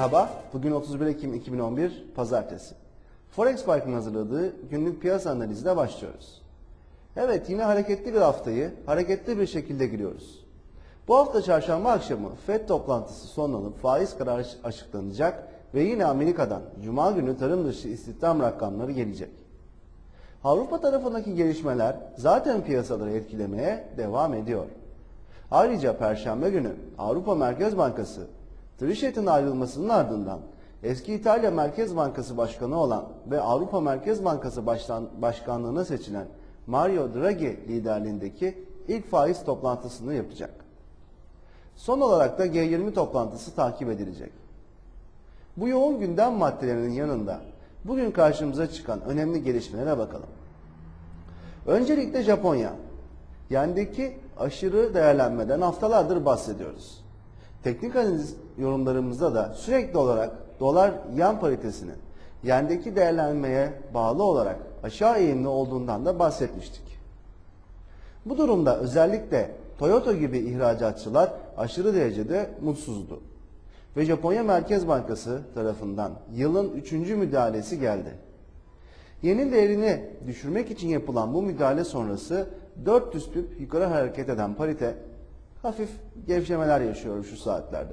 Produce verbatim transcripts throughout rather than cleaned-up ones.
Merhaba, bugün otuz bir Ekim iki bin on bir Pazartesi. Forex Fark'ın hazırladığı günlük piyasa analizine başlıyoruz. Evet, yine hareketli bir haftayı hareketli bir şekilde giriyoruz. Bu hafta çarşamba akşamı Fed toplantısı sonlanıp faiz kararı açıklanacak ve yine Amerika'dan Cuma günü tarım dışı istihdam rakamları gelecek. Avrupa tarafındaki gelişmeler zaten piyasaları etkilemeye devam ediyor. Ayrıca Perşembe günü Avrupa Merkez Bankası, Trichet'in ayrılmasının ardından eski İtalya Merkez Bankası Başkanı olan ve Avrupa Merkez Bankası Başkan, Başkanlığına seçilen Mario Draghi liderliğindeki ilk faiz toplantısını yapacak. Son olarak da G yirmi toplantısı takip edilecek. Bu yoğun gündem maddelerinin yanında bugün karşımıza çıkan önemli gelişmelere bakalım. Öncelikle Japonya. Yendeki aşırı değerlenmeden haftalardır bahsediyoruz. Teknik analiz yorumlarımızda da sürekli olarak dolar-yen paritesinin yendeki değerlenmeye bağlı olarak aşağı eğimli olduğundan da bahsetmiştik. Bu durumda özellikle Toyota gibi ihracatçılar aşırı derecede mutsuzdu. Ve Japonya Merkez Bankası tarafından yılın üçüncü müdahalesi geldi. Yenin değerini düşürmek için yapılan bu müdahale sonrası dört yüz pip yukarı hareket eden parite hafif gevşemeler yaşıyor şu saatlerde.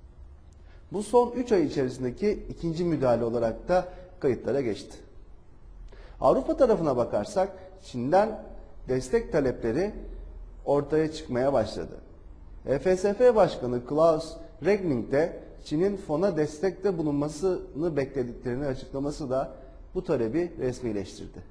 Bu son üç ay içerisindeki ikinci müdahale olarak da kayıtlara geçti. Avrupa tarafına bakarsak Çin'den destek talepleri ortaya çıkmaya başladı. E F S F Başkanı Klaus Regling de Çin'in fona destekte bulunmasını beklediklerini açıklaması da bu talebi resmileştirdi.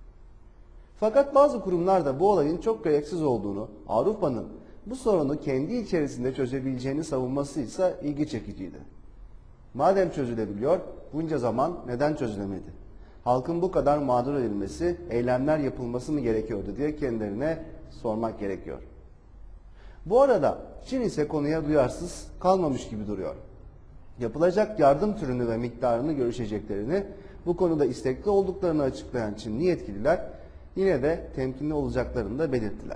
Fakat bazı kurumlar da bu olayın çok gereksiz olduğunu, Avrupa'nın bu sorunu kendi içerisinde çözebileceğini savunması ise ilgi çekiciydi. Madem çözülebiliyor, bunca zaman neden çözülemedi? Halkın bu kadar mağdur edilmesi, eylemler yapılması mı gerekiyordu diye kendilerine sormak gerekiyor. Bu arada Çin ise konuya duyarsız kalmamış gibi duruyor. Yapılacak yardım türünü ve miktarını görüşeceklerini, bu konuda istekli olduklarını açıklayan Çinli yetkililer yine de temkinli olacaklarını da belirttiler.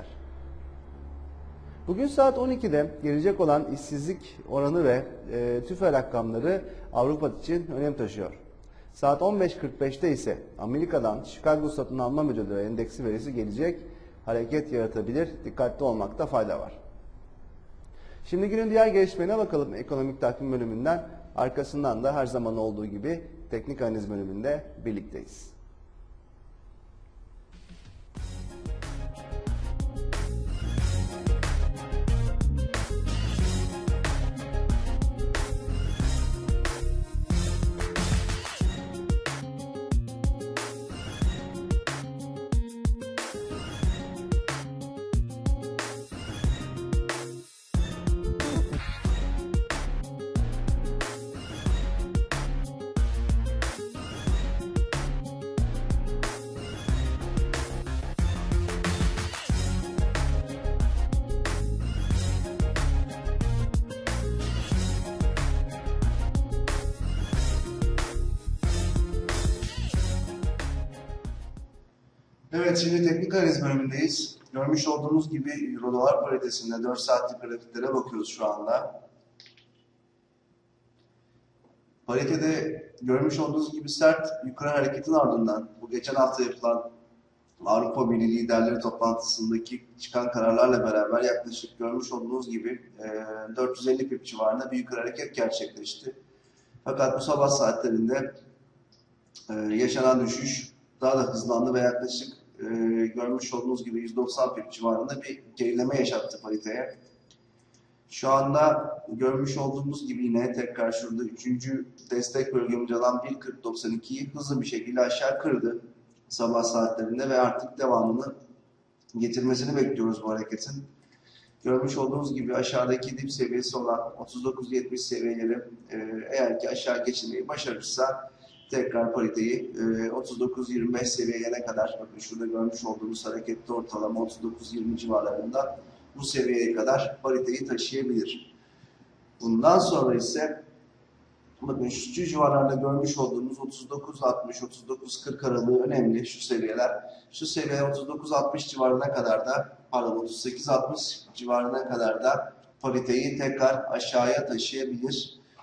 Bugün saat on ikide gelecek olan işsizlik oranı ve e, tüfe rakamları Avrupa için önem taşıyor. Saat on beş kırk beşte ise Amerika'dan Chicago Satın Alma Müdürlüğü Endeksi verisi gelecek, hareket yaratabilir, dikkatli olmakta fayda var. Şimdi günün diğer gelişmelerine bakalım ekonomik takvim bölümünden. Arkasından da her zaman olduğu gibi teknik analiz bölümünde birlikteyiz. Evet, şimdi teknik analiz bölümündeyiz. Görmüş olduğunuz gibi Euro dolar paritesinde dört saatlik grafiklere bakıyoruz şu anda. Paritede görmüş olduğunuz gibi sert yukarı hareketin ardından bu geçen hafta yapılan Avrupa Birliği liderleri toplantısındaki çıkan kararlarla beraber yaklaşık görmüş olduğunuz gibi dört yüz elli pip civarında bir yukarı hareket gerçekleşti. Fakat bu sabah saatlerinde yaşanan düşüş daha da hızlandı ve yaklaşık e, görmüş olduğunuz gibi yüz doksan pip civarında bir gerileme yaşattı pariteye. Şu anda görmüş olduğumuz gibi yine tekrar şurada üçüncü destek bölgemiz olan bir kırk doksan ikiyi hızlı bir şekilde aşağı kırdı sabah saatlerinde ve artık devamını getirmesini bekliyoruz bu hareketin. Görmüş olduğunuz gibi aşağıdaki dip seviyesi olan otuz dokuz yetmiş seviyeleri e, eğer ki aşağı geçirmeyi başarırsa tekrar pariteyi otuz dokuz yirmi beş seviyeye kadar, bakın şurada görmüş olduğumuz hareketli ortalama otuz dokuz yirmi civarlarında bu seviyeye kadar pariteyi taşıyabilir. Bundan sonra ise bakın şu civarlarda görmüş olduğumuz otuz dokuz altmış otuz dokuz kırk aralığı önemli şu seviyeler. Şu seviye otuz dokuz altmış civarına kadar da, pardon otuz sekiz altmış civarına kadar da pariteyi tekrar aşağıya taşıyabilir.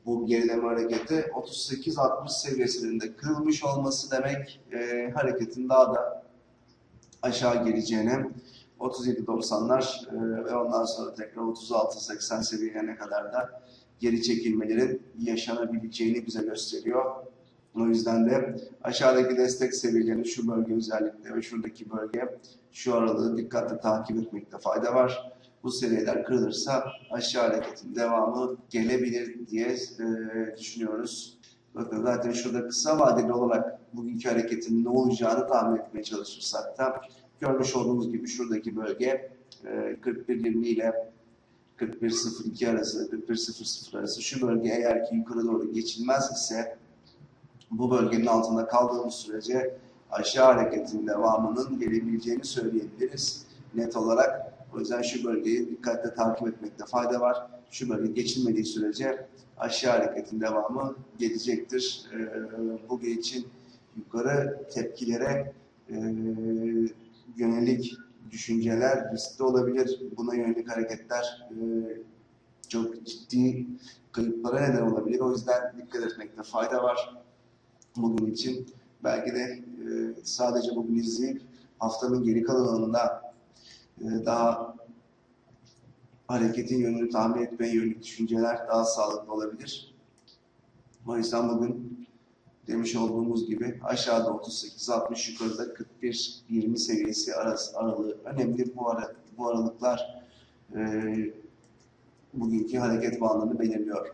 bu gerileme hareketi. otuz sekiz altmış seviyesinin de kırılmış olması demek e, hareketin daha da aşağı geleceğine, otuz yedi doksanlar e, ve ondan sonra tekrar otuz altı seksen seviyelerine kadar da geri çekilmelerin yaşanabileceğini bize gösteriyor. O yüzden de aşağıdaki destek seviyelerini, şu bölge özellikle ve şuradaki bölge, şu aralığı dikkatle takip etmekte fayda var. Bu seviyeler kırılırsa aşağı hareketin devamı gelebilir diye e, düşünüyoruz. Bakın zaten şurada kısa vadeli olarak bugünkü hareketin ne olacağını tahmin etmeye çalışırsak da görmüş olduğunuz gibi şuradaki bölge e, kırk bir yirmi ile kırk bir sıfır iki arası, kırk bir sıfır sıfır arası, şu bölge eğer ki yukarı doğru geçilmez ise bu bölgenin altında kaldığımız sürece aşağı hareketin devamının gelebileceğini söyleyebiliriz net olarak. O yüzden şu bölgeyi dikkatle takip etmekte fayda var. Şu bölge geçilmediği sürece aşağı hareketin devamı gelecektir. Ee, bugün için yukarı tepkilere e, yönelik düşünceler riskli olabilir. Buna yönelik hareketler e, çok ciddi kayıplara neden olabilir. O yüzden dikkat etmekte fayda var. Bugün için belki de e, sadece bugün izleyip haftanın geri kalanında e, daha hareketin yönünü tahmin etmeye yönelik düşünceler daha sağlıklı olabilir. O yüzden bugün demiş olduğumuz gibi aşağıda otuz sekiz altmış, yukarıda kırk bir yirmi seviyesi arası aralığı önemli. Bu, ara, bu aralıklar e, bugünkü hareket bandını belirliyor.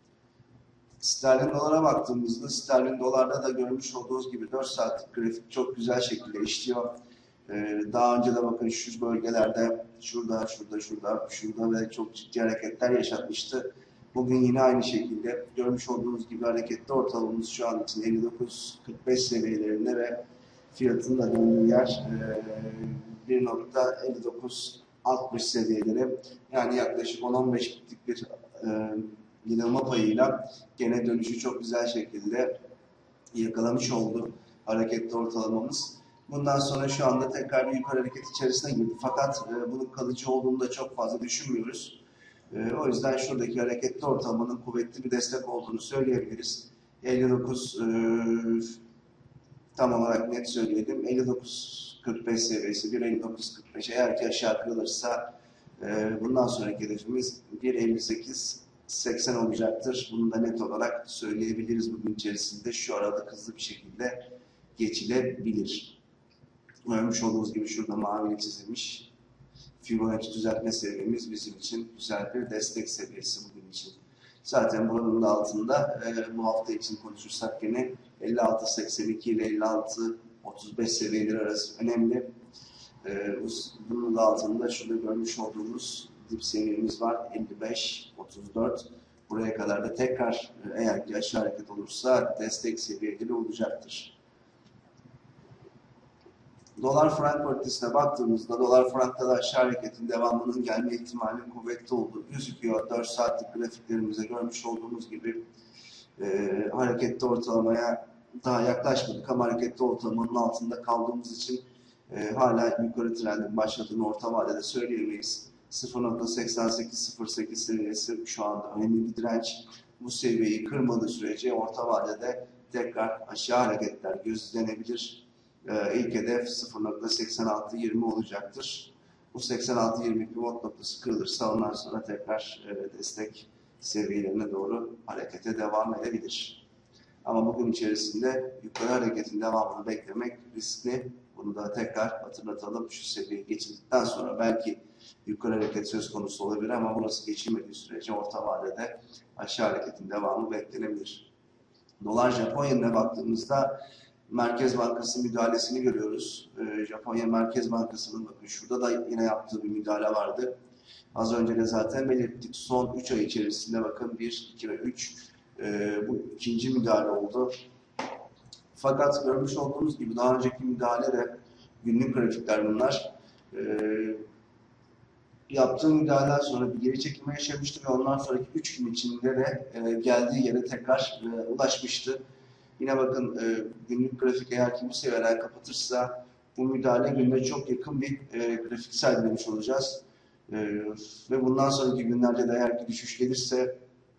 Sterlin dolara baktığımızda sterlin dolarda da görmüş olduğunuz gibi dört saatlik grafik çok güzel şekilde işliyor. Ee, daha önce de bakın şu bölgelerde şurada, şurada, şurada, şurada ve çok ciddi hareketler yaşatmıştı. Bugün yine aynı şekilde görmüş olduğunuz gibi hareketli ortalamamız şu an için elli dokuz kırk beş seviyelerinde ve fiyatın da döndüğü yer bir nokta elli dokuz altmış seviyeleri. Yani yaklaşık on on beş bitlik bir e, yanılma payıyla gene dönüşü çok güzel şekilde yakalamış oldu hareketli ortalamamız. Bundan sonra şu anda tekrar bir yukarı hareket içerisine girdi. Fakat e, bunun kalıcı olduğunu da çok fazla düşünmüyoruz. E, o yüzden şuradaki hareketli ortalamanın kuvvetli bir destek olduğunu söyleyebiliriz. elli dokuz e, tam olarak net söyleyelim. elli dokuz kırk beş seviyesi, bir elli dokuz kırk beş eğer ki aşağı kırılırsa e, bundan sonraki hedefimiz bir elli sekiz seksen olacaktır. Bunu da net olarak söyleyebiliriz bugün içerisinde. Şu arada hızlı bir şekilde geçilebilir. Görmüş olduğunuz gibi şurada maviyle çizilmiş Fibonacci düzeltme seviyemiz bizim için güzel bir destek seviyesi bugün için. Zaten buranın da altında e, bu hafta için konuşursak yine elli altı seksen iki ile elli altı otuz beş seviyeleri arası önemli. E, bunun da altında şurada görmüş olduğumuz dip seviyemiz var. elli beş otuz dört. Buraya kadar da tekrar eğer ki aşağı hareket olursa destek seviyeleri olacaktır. Dolar frank paritesine baktığımızda dolar frankta da aşağı hareketin devamının gelme ihtimali kuvvetli olduğu gözüküyor. dört saatlik grafiklerimizde görmüş olduğumuz gibi e, hareketli ortalamaya daha yaklaşmadık ama hareketli ortalamanın altında kaldığımız için e, hala yukarı trendin başladığını orta vadede söyleyemeyiz. sıfır nokta seksen sekiz sıfır sekiz seviyesi şu anda önemli bir direnç. Bu seviyeyi kırmadığı sürece orta vadede tekrar aşağı hareketler gözlenebilir. Ee, ilk hedef sıfır nokta seksen altı yirmi olacaktır. Bu seksen altı yirmi pivot noktası kırılırsa ondan sonra tekrar e, destek seviyelerine doğru harekete devam edebilir. Ama bugün içerisinde yukarı hareketin devamını beklemek riskli. Bunu da tekrar hatırlatalım. Şu seviyeyi geçildikten sonra belki yukarı hareket söz konusu olabilir ama burası geçilmediği sürece orta vadede aşağı hareketin devamı beklenebilir. Dolar Japonya'ya baktığımızda Merkez Bankası müdahalesini görüyoruz. Ee, Japonya Merkez Bankası'nın bakın şurada da yine yaptığı bir müdahale vardı. Az önce de zaten belirttik. Son üç ay içerisinde bakın bir, iki ve üç e, bu ikinci müdahale oldu. Fakat görmüş olduğumuz gibi daha önceki müdahale de günlük grafikler bunlar. E, yaptığı müdahaleden sonra bir geri çekilme yaşamıştı ve ondan sonraki üç gün içinde de e, geldiği yere tekrar e, ulaşmıştı. Yine bakın e, günlük grafik eğer ki bu seviyeler kapatırsa bu müdahale günde çok yakın bir e, grafik sergilemiş olacağız. E, ve bundan sonraki günlerde de eğer ki düşüş gelirse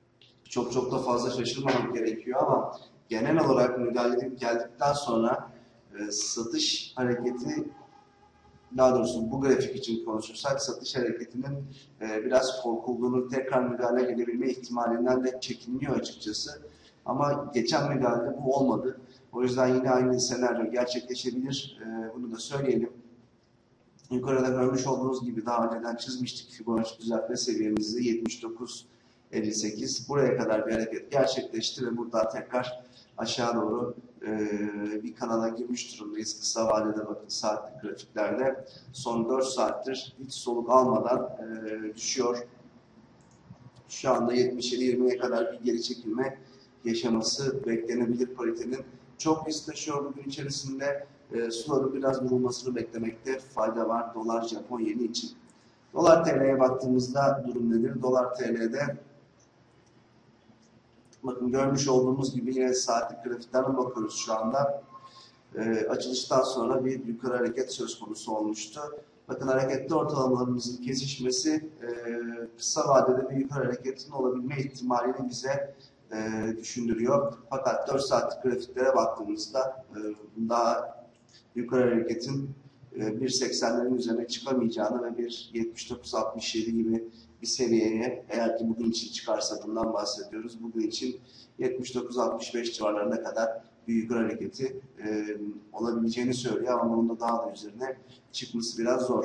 çok çok da fazla şaşırmamak gerekiyor ama genel olarak müdahale geldikten sonra e, satış hareketi, daha doğrusu bu grafik için konuşursak satış hareketinin e, biraz korkulduğunu, tekrar müdahale gelebilme ihtimalinden de çekiniliyor açıkçası. Ama geçen müdahalede bu olmadı. O yüzden yine aynı senaryo gerçekleşebilir. E, bunu da söyleyelim. Yukarıda görmüş olduğunuz gibi daha önceden çizmiştik Fibonacci düzeltme seviyemizi yetmiş dokuz elli sekiz. Buraya kadar bir hareket gerçekleşti ve buradan tekrar aşağı doğru e, bir kanala girmiş durumdayız. Kısa vadede bakın saatlik grafiklerde son dört saattir hiç soluk almadan e, düşüyor. Şu anda yetmiş yedi yirmiye kadar bir geri çekilme yaşaması beklenebilir paritenin. Çok risk taşıyor bugün içerisinde. E, suların biraz vurulmasını beklemekte fayda var dolar Japon yeni için. Dolar T L'ye baktığımızda durum nedir? Dolar T L'de bakın görmüş olduğumuz gibi yine saatlik grafikten bakıyoruz şu anda. E, açılıştan sonra bir yukarı hareket söz konusu olmuştu. Bakın hareketli ortalamalarımızın kesişmesi e, kısa vadede bir yukarı hareketin olabilme ihtimalini bize e, düşündürüyor. Fakat dört saatlik grafiklere baktığımızda e, daha yukarı hareketin e, bir seksenlerin üzerine çıkamayacağını ve bir yetmiş dokuz altmış yedi gibi bir seviyeye, eğer ki bugün için çıkarsa bundan bahsediyoruz. Bugün için yetmiş dokuz altmış beş civarlarına kadar bir yukarı hareketi e, olabileceğini söylüyor ama bunun da daha da üzerine çıkması biraz zor.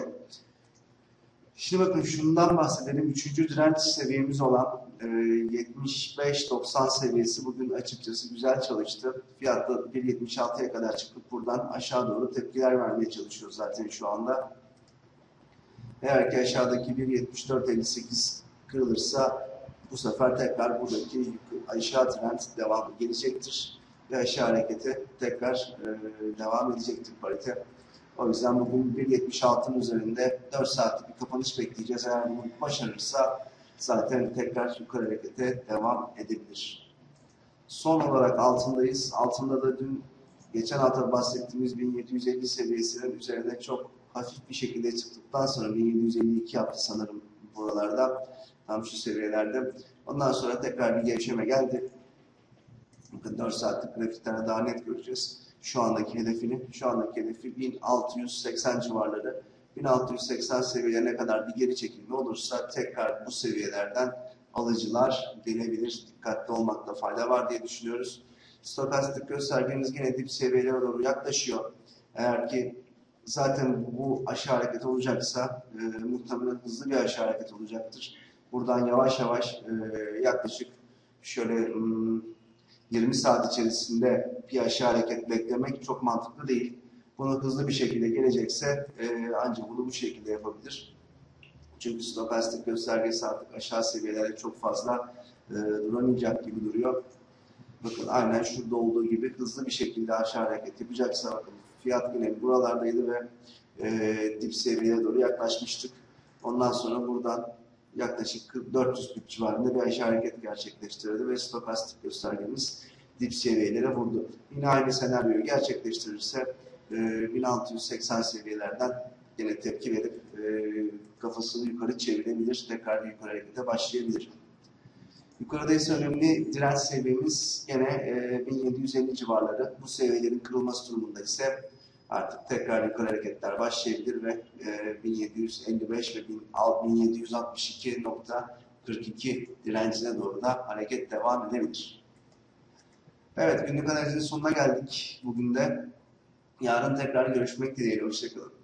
Şimdi bakın şundan bahsedelim. Üçüncü direnç seviyemiz olan e, yetmiş beş doksan seviyesi bugün açıkçası güzel çalıştı. Fiyatta bir yetmiş altıya kadar çıkıp buradan aşağı doğru tepkiler vermeye çalışıyor zaten şu anda. Eğer ki aşağıdaki bir yetmiş dört elli sekiz kırılırsa bu sefer tekrar buradaki aşağı trend devamı gelecektir. Ve aşağı harekete tekrar e, devam edecektir parite. O yüzden bugün bir yetmiş altının üzerinde dört saatlik bir kapanış bekleyeceğiz. Eğer bunu başarırsa zaten tekrar yukarı harekete devam edebilir. Son olarak altındayız. Altında da dün geçen hafta bahsettiğimiz bin yedi yüz elli seviyesinin üzerine çok hafif bir şekilde çıktıktan sonra bin yedi yüz elli iki yaptı sanırım buralarda. Tam şu seviyelerde. Ondan sonra tekrar bir gevşeme geldi. Bakın dört saatlik grafiklerde daha net göreceğiz. Şu andaki hedefini, şu andaki hedefi bin altı yüz seksen civarları. bin altı yüz seksen seviyelerine kadar bir geri çekilme olursa tekrar bu seviyelerden alıcılar gelebilir. Dikkatli olmakta fayda var diye düşünüyoruz. Stokastik göstergemiz yine dip seviyelere doğru yaklaşıyor. Eğer ki zaten bu aşağı hareket olacaksa e, muhtemelen hızlı bir aşağı hareket olacaktır. Buradan yavaş yavaş e, yaklaşık şöyle hmm, yirmi saat içerisinde bir aşağı hareket beklemek çok mantıklı değil. Bunu hızlı bir şekilde gelecekse e, ancak bunu bu şekilde yapabilir. Çünkü stokastik göstergesi artık aşağı seviyelerde çok fazla e, duramayacak gibi duruyor. Bakın aynen şurada olduğu gibi hızlı bir şekilde aşağı hareket yapacaksa bakın fiyat yine buralardaydı ve e, dip seviyeye doğru yaklaşmıştık. Ondan sonra buradan yaklaşık dört yüz pip civarında bir aşağı hareket gerçekleştirdi ve stokastik göstergemiz dip seviyelere vurdu. Yine aynı senaryoyu gerçekleştirirse e, bin altı yüz seksen seviyelerden yine tepki verip e, kafasını yukarı çevirebilir, tekrar yukarı harekete başlayabilir. Yukarıda ise önemli direnç seviyemiz yine e, bin yedi yüz elli civarları. Bu seviyelerin kırılması durumunda ise artık tekrar yukarı hareketler başlayabilir ve e, bin yedi yüz elli beş ve bin yedi yüz altmış iki nokta kırk iki direncine doğru da hareket devam edebilir. Evet, günlük analizin sonuna geldik bugün de. Yarın tekrar görüşmek dileğiyle. Hoşçakalın.